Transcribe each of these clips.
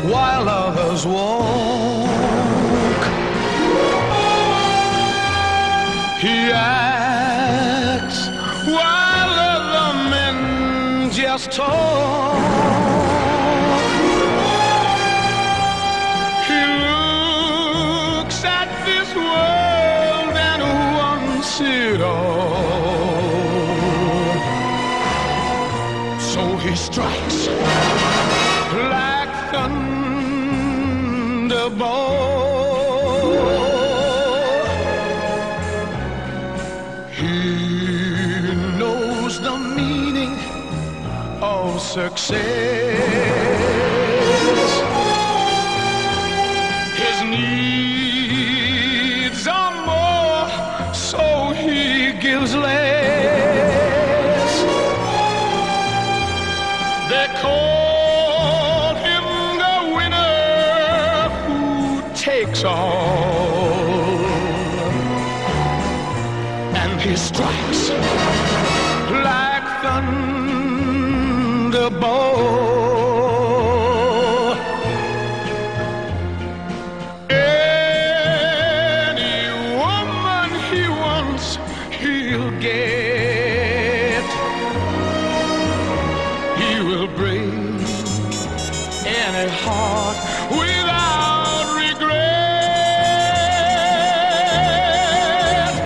while others walk. He acts while other men just talk. He looks at this world and wants it all. So he strikes like thunderbolt. He knows the meaning of success. His needs are more, so he gives less. They call him the winner who takes all, and he strikes like thunderbolt. Any woman he wants, he'll get. He will break any heart without regret.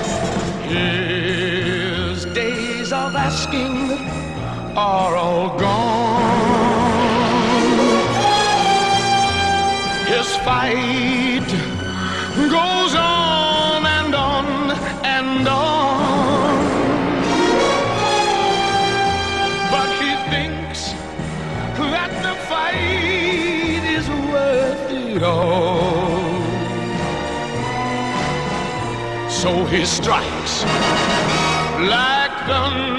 His days of asking are all gone. His fight goes on and on and on. But he thinks that the fight is worth it all. So he strikes like thunder.